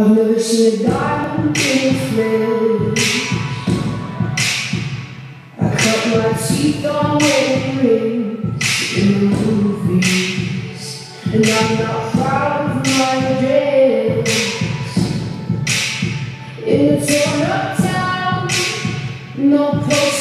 I've never seen a diamond in the flesh. I cut my teeth on wedding rings in the movies, and I'm not proud of my dress. In the torn up town, no post.